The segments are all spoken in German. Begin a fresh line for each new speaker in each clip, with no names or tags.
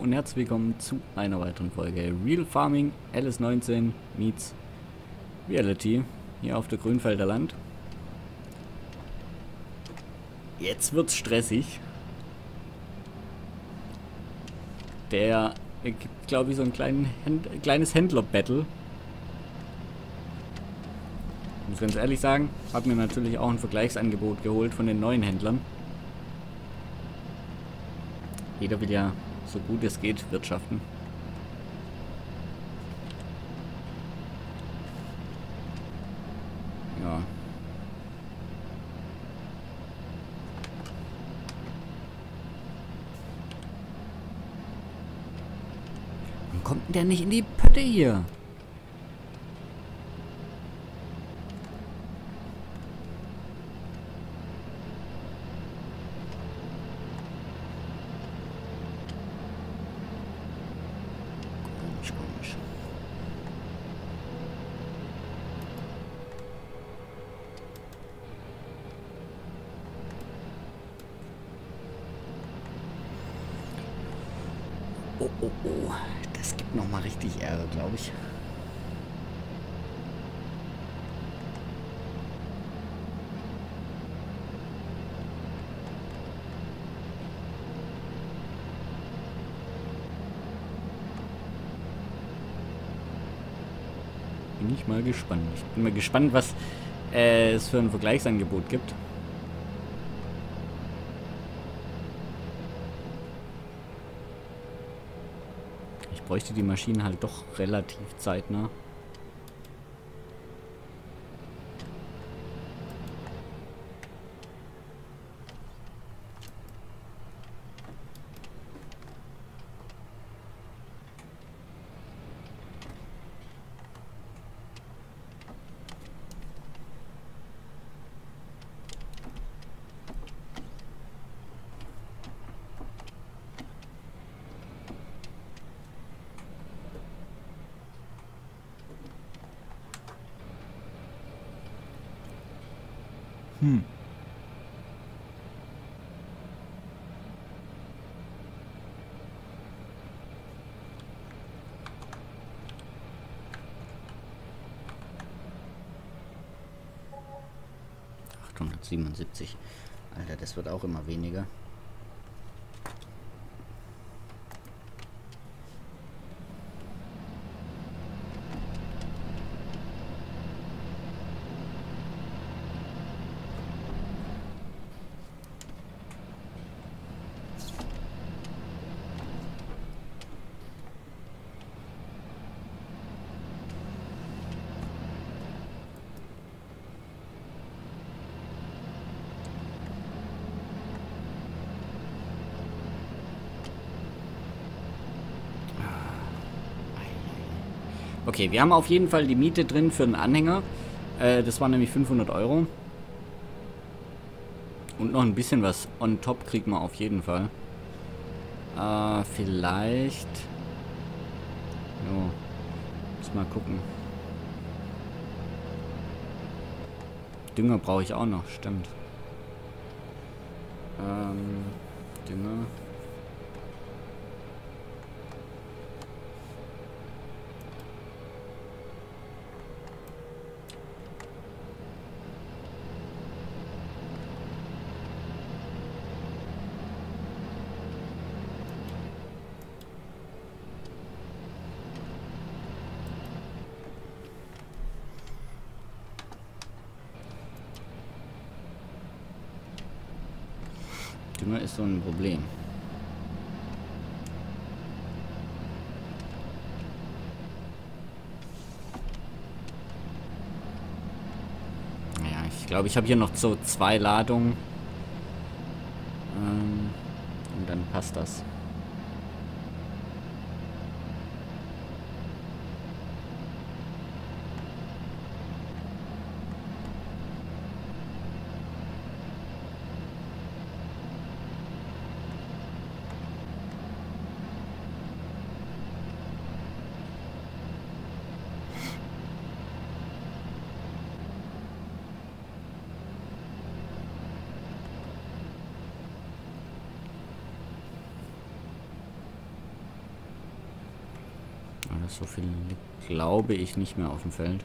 und herzlich willkommen zu einer weiteren Folge Real Farming LS19 meets Reality hier auf der Grünfelder Land. Jetzt wird's stressig. Der gibt, glaube ich, so ein kleines Händler-Battle. Ich muss ganz ehrlich sagen, habe mir natürlich auch ein Vergleichsangebot geholt von den neuen Händlern. Jeder will ja so gut es geht wirtschaften. Ja. Warum kommt denn der nicht in die Pötte hier? Komisch. Oh. Das gibt noch mal richtig Ärger, glaube ich. Bin ich mal gespannt. Ich bin mal gespannt, was es für ein Vergleichsangebot gibt. Ich bräuchte die Maschine halt doch relativ zeitnah. Hm. ...877. Alter, das wird auch immer weniger. Okay, wir haben auf jeden Fall die Miete drin für einen Anhänger. Das waren nämlich 500 Euro. Und noch ein bisschen was on top kriegt man auf jeden Fall. Vielleicht... Jo, muss mal gucken. Dünger brauche ich auch noch, stimmt. Dünger... Dünger ist so ein Problem. Ja, ich glaube, ich habe hier noch so 2 Ladungen. Und dann passt das. Aber so viel glaube ich nicht mehr auf dem Feld.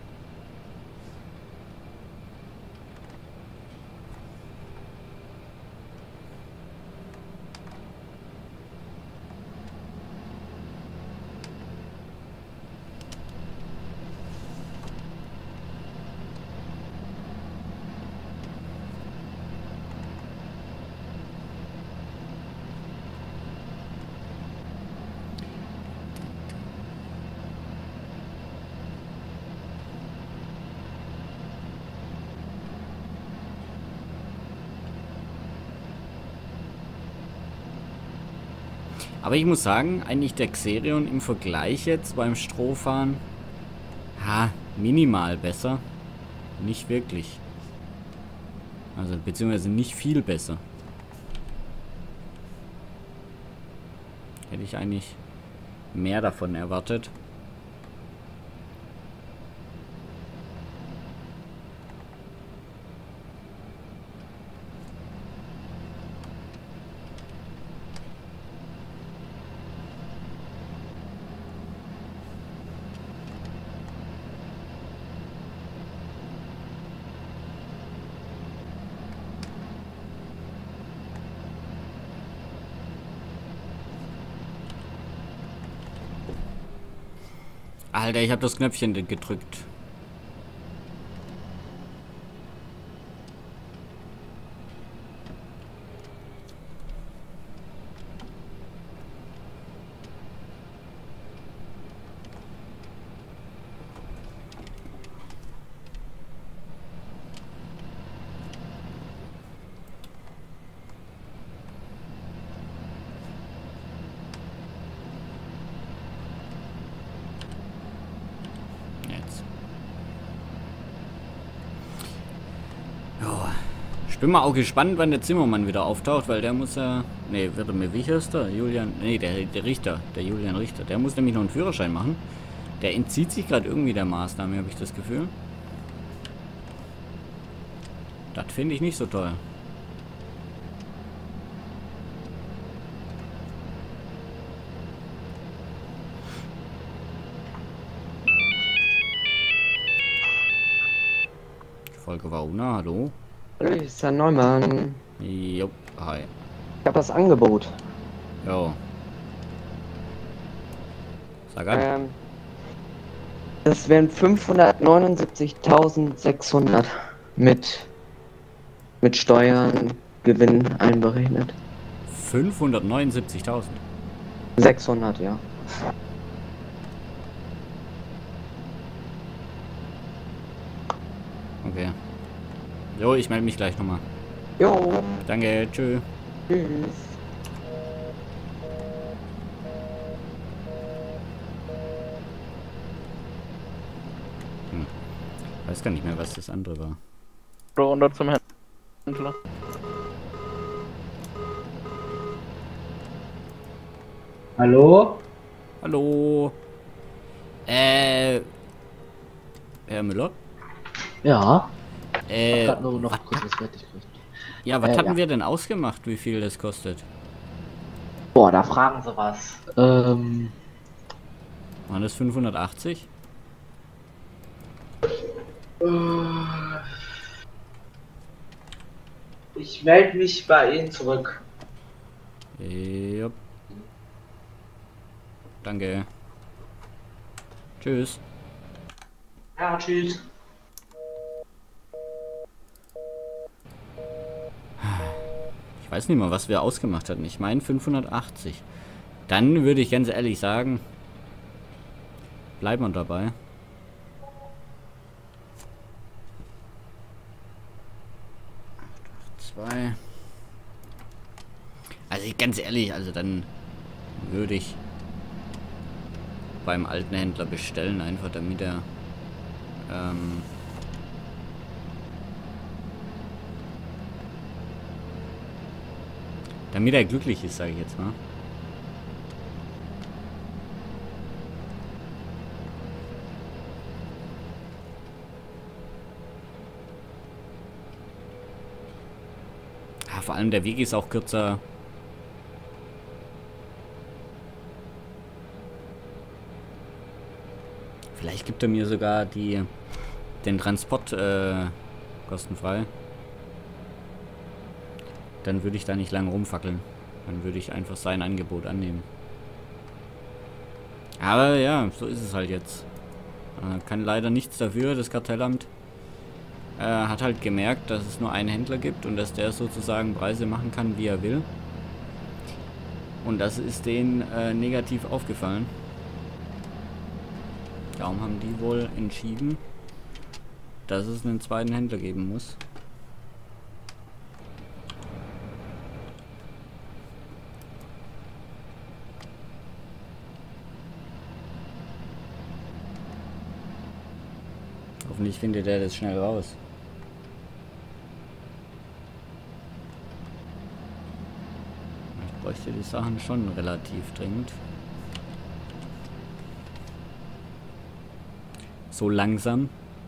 Aber ich muss sagen, eigentlich der Xerion im Vergleich jetzt beim Strohfahren, minimal besser. Nicht wirklich. Also, beziehungsweise nicht viel besser. Hätte ich eigentlich mehr davon erwartet. Alter, ich habe das Knöpfchen gedrückt. Ich bin mal auch gespannt, wann der Zimmermann wieder auftaucht, weil der muss ja... Ne, wird er mir, wie heißt der? Julian... Ne, der Richter. Der Julian Richter. Der muss nämlich noch einen Führerschein machen. Der entzieht sich gerade irgendwie der Maßnahme, habe ich das Gefühl. Das finde ich nicht so toll. Folge Wauna, hallo?
Hallo, hier ist Herr Neumann.
Jo, hi.
Ich habe das Angebot.
Jo. Sag an.
Das wären 579.600 mit Steuern, Gewinn einberechnet.
579.000.
600, ja.
Okay. Jo, ich melde mich gleich nochmal.
Jo.
Danke, tschö.
Tschüss.
Weiß gar nicht mehr, was das andere war.
Runter zum Händler.
Hallo?
Hallo? Herr Müller?
Ja.
Äh,
Grad nur noch kurz was fertig gekriegt.
ja, was hatten
ja.
wir denn ausgemacht, wie viel das kostet?
Boah, da fragen sie was.
Waren das 580?
Ich melde mich bei Ihnen zurück.
Ja. Danke. Tschüss.
Ja, tschüss.
Ich weiß nicht mal, was wir ausgemacht hatten. Ich meine 580. Dann würde ich ganz ehrlich sagen, bleiben wir dabei. Zwei. Also ganz ehrlich, also dann würde ich beim alten Händler bestellen, einfach damit er damit er glücklich ist, sage ich jetzt mal. Ja, vor allem der Weg ist auch kürzer. Vielleicht gibt er mir sogar den Transport kostenfrei. Dann würde ich da nicht lange rumfackeln. Dann würde ich einfach sein Angebot annehmen. Aber ja, so ist es halt jetzt. Kann leider nichts dafür, das Kartellamt. Hat halt gemerkt, dass es nur einen Händler gibt und dass der sozusagen Preise machen kann, wie er will. Und das ist denen negativ aufgefallen. Darum haben die wohl entschieden, dass es einen zweiten Händler geben muss. Hoffentlich findet er das schnell raus. Ich bräuchte die Sachen schon relativ dringend. So langsam.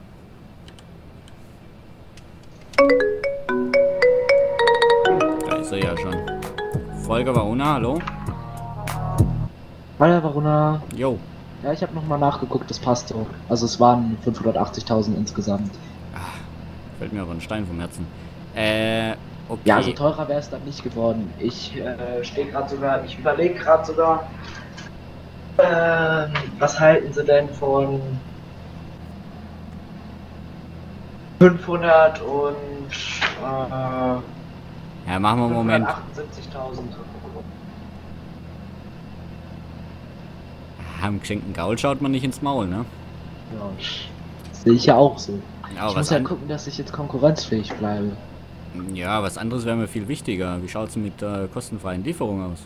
Da ist er ja schon. Volker Varuna, hallo?
Hallo Varuna.
Jo.
Ja, ich habe nochmal nachgeguckt, das passt so. Also es waren 580.000 insgesamt.
Fällt mir aber ein Stein vom Herzen. Okay.
Ja, also teurer wäre es dann nicht geworden.
Ich stehe gerade sogar, ich überlege gerade sogar, was halten Sie denn von 500 und
Ja, machen wir einen Moment.
578.000.
Am geschenkten Gaul schaut man nicht ins Maul, ne?
Ja, das sehe ich ja auch so.
Ja,
Ich muss ja gucken, dass ich jetzt konkurrenzfähig bleibe.
Ja, was anderes wäre mir viel wichtiger. Wie schaut es mit der kostenfreien Lieferung aus?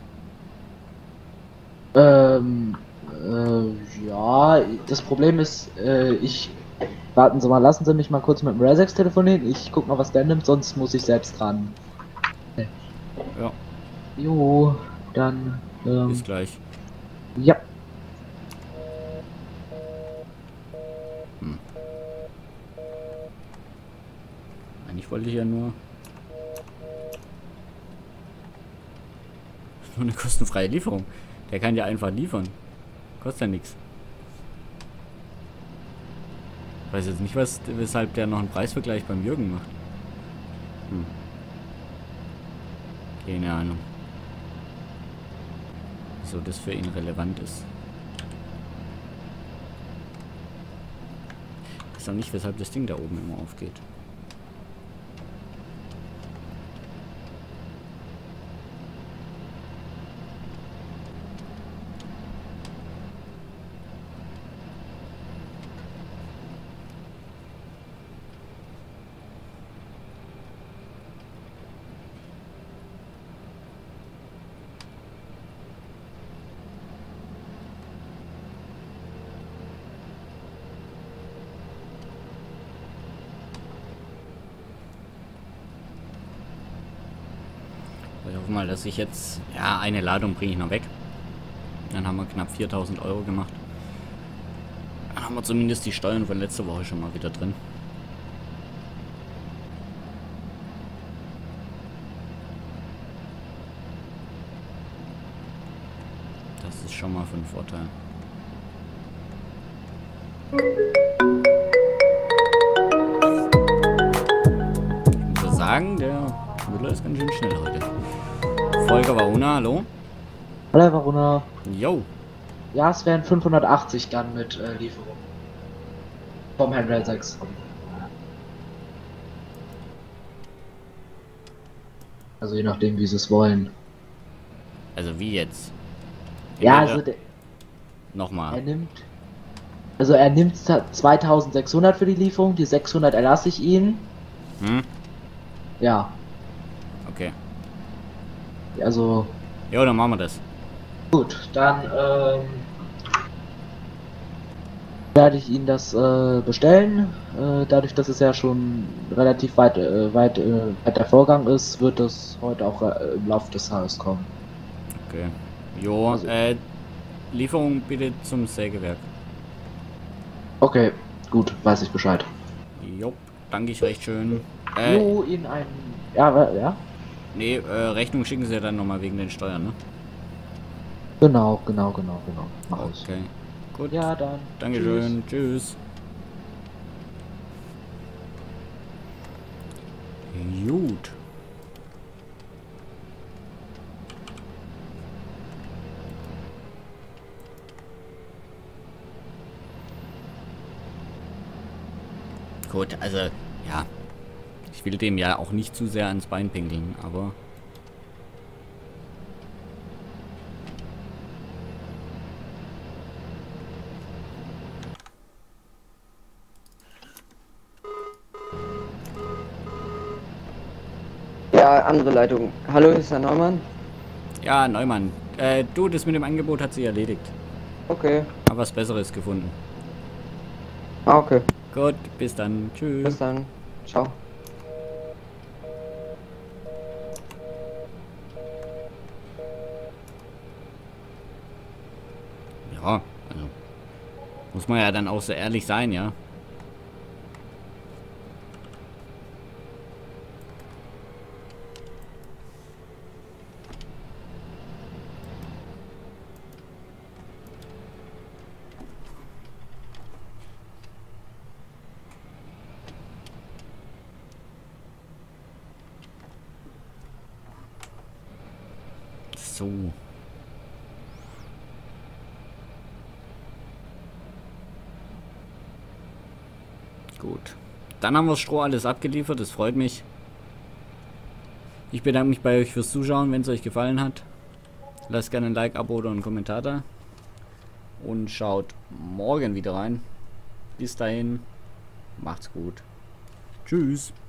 Ja, das Problem ist, warten Sie mal, lassen Sie mich mal kurz mit dem Resex telefonieren. Ich guck mal, was der nimmt, sonst muss ich selbst ran.
Ja.
Jo, dann,
Bis gleich.
ja.
Eigentlich wollte ich ja nur eine kostenfreie Lieferung. Der kann ja einfach liefern. Kostet ja nichts. Ich weiß jetzt nicht, weshalb der noch einen Preisvergleich beim Jürgen macht. Keine Ahnung. Wieso das für ihn relevant ist. Ich weiß auch nicht, weshalb das Ding da oben immer aufgeht. Ich hoffe mal, dass ich jetzt... Ja, eine Ladung bringe ich noch weg. Dann haben wir knapp 4.000 Euro gemacht. Dann haben wir zumindest die Steuern von letzter Woche schon mal wieder drin. Das ist schon mal von Vorteil. Ich muss ja sagen, der Müller ist ganz schön schnell heute. Volker Varuna, hallo?
Hallo Varuna.
Jo.
Ja, es wären 580 dann mit Lieferung. Vom Herrn Resex. Also je nachdem, wie sie es wollen.
Also wie jetzt?
Ja,
Entweder-
also er
Nochmal.
nimmt... Also er nimmt 2.600 für die Lieferung, die 600 erlasse ich ihn.
Hm?
Ja,
Okay.
also
Jo, dann machen wir das.
gut, dann werde ich Ihnen das bestellen. Dadurch, dass es ja schon relativ weit der Vorgang ist, wird das heute auch im Laufe des Tages kommen.
Okay. Jo,
Also-
Lieferung bitte zum Sägewerk.
Okay, gut, weiß ich Bescheid.
Jo, danke ich recht schön.
Jo, Ihnen ein... Ja.
Nee, Rechnung schicken Sie ja dann nochmal wegen den Steuern, ne?
Genau. Mach ich.
Okay. Gut.
Ja, dann.
Dankeschön. Tschüss. Gut. Gut, also, ja. Ich will dem ja auch nicht zu sehr ans Bein pinkeln, aber...
Ja, andere Leitung. Hallo, ist Herr Neumann?
Ja, Neumann. Du, das mit dem Angebot hat sich erledigt.
Okay.
Hab was Besseres gefunden.
Ah, okay.
Gut, bis dann. Tschüss.
Bis dann. Ciao.
Ja, also... Muss man ja dann auch so ehrlich sein, ja? So. Gut. Dann haben wir das Stroh alles abgeliefert, das freut mich. Ich bedanke mich bei euch fürs Zuschauen, wenn es euch gefallen hat. Lasst gerne ein Like, Abo oder einen Kommentar da. Und schaut morgen wieder rein. Bis dahin, macht's gut. Tschüss.